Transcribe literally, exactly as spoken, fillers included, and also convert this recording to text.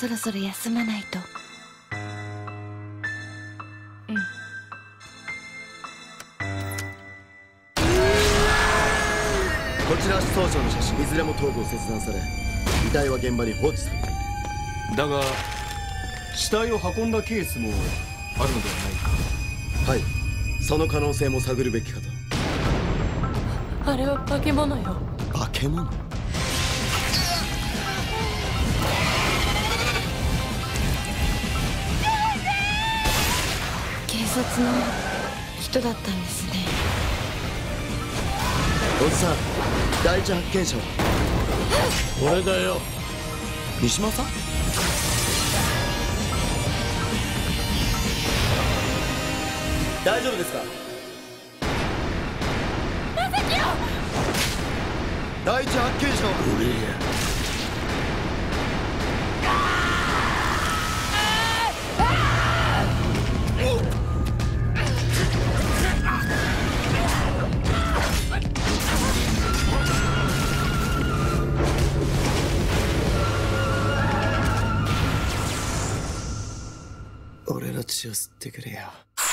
そろそろ休まないと。うん。 こちら失踪者の写真いずれも頭部を切断され、遺体は現場に放置されている。 だが死体を運んだケースもあるのではないか。 はい、その可能性も探るべきかと。 あれは化け物よ。 化け物？ 警察の人だったんですね。 おじさん、第一発見者は？ 俺だよ。 三島さん？大丈夫ですか？第一発見者は？ 俺や。 俺の血を吸ってくれよ。